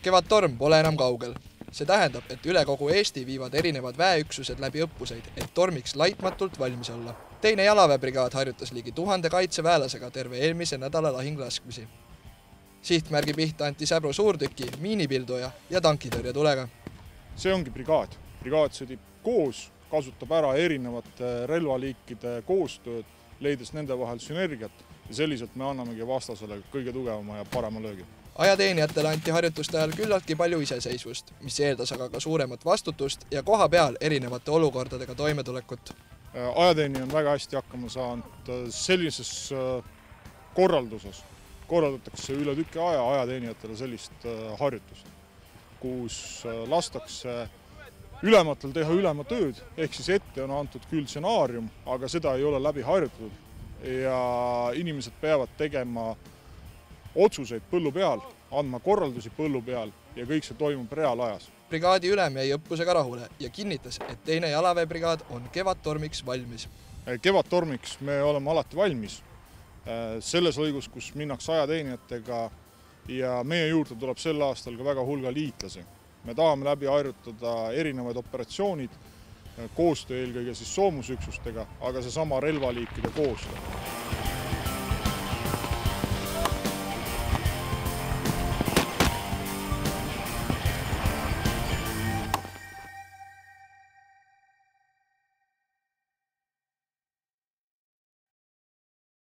Kevadtorm pole enam kaugel. See tähendab, et üle kogu Eesti viivad erinevad väeüksused läbi õppuseid, et tormiks laitmatult valmis olla. Teine jalaväebrigaad harjutas ligi 1000 kaitseväelasega terve eelmise nädala lahinglaskmisi. Sihtmärgi pihta anti Säbro suurtüki, miinipilduja ja tankitõrjetulega. See ongi brigaad. Brigaad sõdib koos, kasutab ära erinevate relvaliikide koostööd, leides nende vahel sünergiat ja selliselt me annamegi vastasele kõige tugevama ja parema löögi. Ajateenijatele anti harjutuste ajal küllaltki palju iseseisvust, mis eeldas aga ka suuremat vastutust ja koha peal erinevate olukordadega toimetulekut. Ajateenija on väga hästi hakkama saanud sellises korralduses. Korraldatakse üle tüki aja ajateenijatele sellist harjutust, kus lastakse ülematel teha ülema tööd, ehk siis ette on antud küll stsenaarium, aga seda ei ole läbi harjutatud ja inimesed peavad tegema otsuseid põllu peal, andma korraldusi põllu peal ja kõik see toimub reaalajas. Brigaadi ülem jäi õppusega rahule ja kinnitas, et teine jalaväebrigaad on kevadtormiks valmis. Kevadtormiks me oleme alati valmis. Selles lõigus, kus minnakse ajateenijatega ja meie juurde tuleb sel aastal ka väga hulga liitlasi. Me tahame läbi harjutada erinevaid operatsioonid, koostöö eelkõige siis soomusüksustega, aga seesama relvaliikide koostöö.